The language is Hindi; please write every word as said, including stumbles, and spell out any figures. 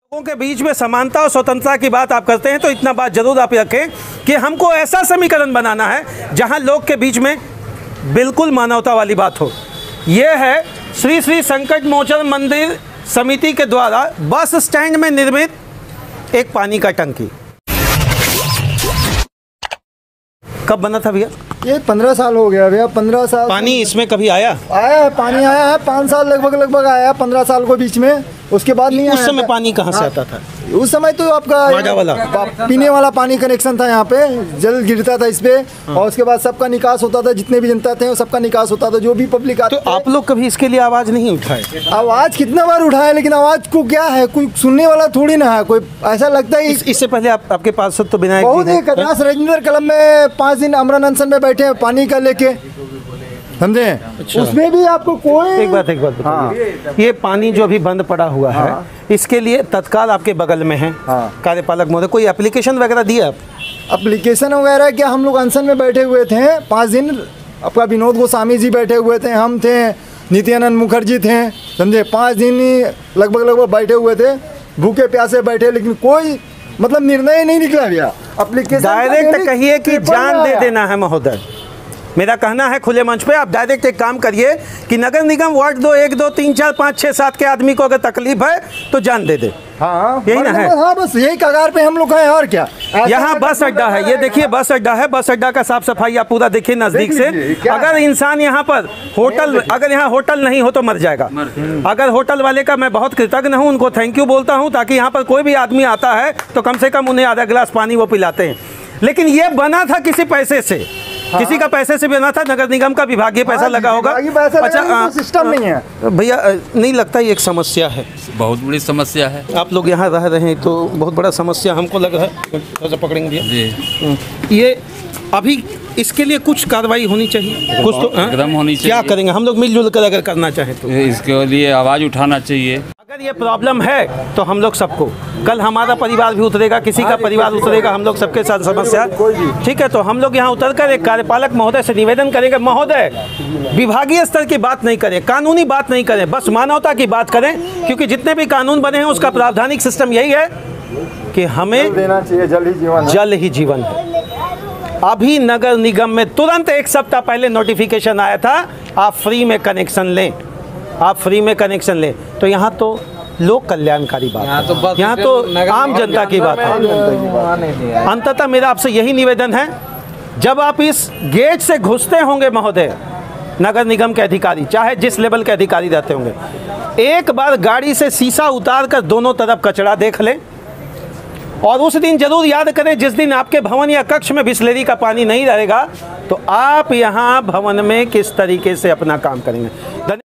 लोगों के बीच में समानता और स्वतंत्रता की बात आप करते हैं तो इतना बात जरूर आप रखें कि हमको ऐसा समीकरण बनाना है जहां लोग के बीच में बिल्कुल मानवता वाली बात हो। यह है श्री श्री संकट मोचन मंदिर समिति के द्वारा बस स्टैंड में निर्मित एक पानी का टंकी। कब बना था भैया? ये पंद्रह साल हो गया भैया। पंद्रह साल पानी इसमें कभी आया? आया है, पानी आया है। पाँच साल लगभग लगभग आया, पंद्रह साल को बीच में। उसके बाद नहीं उस आया समय था। पानी कहाँ से हाँ, आता था? उस समय तो आपका वाजा वाला पीने वाला पानी कनेक्शन था यहाँ पे, जल गिरता था इस पे। हाँ। और उसके बाद सबका निकास होता था, जितने भी जनता थे सबका निकास होता था, जो भी पब्लिक आती। तो आप लोग कभी इसके लिए आवाज नहीं उठाए? आवाज कितना बार उठाए, लेकिन आवाज को क्या है, कोई सुनने वाला थोड़ी ना है। कोई ऐसा लगता है इस, इससे पहले आप, आपके पास तो विनायक बहुत ही कटास राजेंद्र कलम में पाँच दिन अमरन अनशन में बैठे पानी का लेके, समझे। अच्छा। उसमें भी आपको कोई एक बात एक बात हाँ। ये पानी जो अभी बंद पड़ा हुआ है, हाँ। इसके लिए तत्काल आपके बगल में है, हाँ। कार्यपालक महोदय कोई एप्लीकेशन वगैरह दिया? एप्लीकेशन वगैरह क्या, हम लोग अनशन में बैठे हुए थे पाँच दिन। आपका विनोद गोस्वामी जी बैठे हुए थे, हम थे, नित्यानंद मुखर्जी थे, समझे। पाँच दिन लगभग लगभग बैठे हुए थे, भूखे प्यासे बैठे, लेकिन कोई मतलब निर्णय नहीं निकला भैया। एप्लीकेशन डायरेक्ट कहिए कि जान दे देना है महोदय। मेरा कहना है खुले मंच पे आप डायरेक्ट एक काम करिए कि नगर निगम वार्ड दो एक दो तीन चार पाँच छः सात के आदमी को अगर तकलीफ है तो जान दे दे। हाँ, यही ना है। हाँ, बस यही कगार पे हम लोग हैं, और क्या। यहाँ बस अड्डा है, ये देखिए बस अड्डा है। बस अड्डा का साफ सफाई आप पूरा देखिए नजदीक से। अगर इंसान यहाँ पर होटल, अगर यहाँ होटल नहीं हो तो मर जाएगा। अगर होटल वाले का मैं बहुत कृतज्ञ हूँ, उनको थैंक यू बोलता हूँ, ताकि यहाँ पर कोई भी आदमी आता है तो कम से कम उन्हें आधा गिलास पानी वो पिलाते हैं। लेकिन ये बना था किसी पैसे से, हाँ? किसी का पैसे से बना था, नगर निगम का विभागीय पैसा हाँ, लगा होगा। अच्छा, तो सिस्टम नहीं है भैया। नहीं लगता ये एक समस्या है? बहुत बड़ी समस्या है। आप लोग यहाँ रह रहे हैं तो बहुत बड़ा समस्या हमको लग रहा है। थोड़ा पकड़ेंगे जी। ये अभी इसके लिए कुछ कार्रवाई होनी चाहिए, कुछ तो एकदम होनी चाहिए। क्या करेंगे हम लोग मिलजुल कर अगर करना चाहें तो? इसके लिए आवाज़ उठाना चाहिए। अगर ये प्रॉब्लम है तो हम लोग सबको, कल हमारा परिवार भी उतरेगा, किसी का परिवार उतरेगा, हम लोग सबके साथ समस्या, ठीक है। तो हम लोग यहाँ उतर कर एक कार्यपालक महोदय से निवेदन करेंगे, महोदय विभागीय स्तर की बात नहीं करें, कानूनी बात नहीं करें, बस मानवता की बात करें। क्योंकि जितने भी कानून बने हैं उसका प्रावधानिक सिस्टम यही है कि हमें देना चाहिए, जल ही जीवन, जल ही जीवन है। अभी नगर निगम में तुरंत एक सप्ताह पहले नोटिफिकेशन आया था, आप फ्री में कनेक्शन लें, आप फ्री में कनेक्शन लें। तो यहाँ तो लोक कल्याणकारी बात है, तो यहाँ तो आम जनता की बात है। अंततः मेरा आपसे यही निवेदन है, जब आप इस गेट से घुसते होंगे महोदय, नगर निगम के अधिकारी चाहे जिस लेवल के अधिकारी रहते होंगे, एक बार गाड़ी से शीशा उतार कर दोनों तरफ कचरा देख लें। और उस दिन जरूर याद करें जिस दिन आपके भवन या कक्ष में बिस्लेरी का पानी नहीं रहेगा, तो आप यहाँ भवन में किस तरीके से अपना काम करेंगे।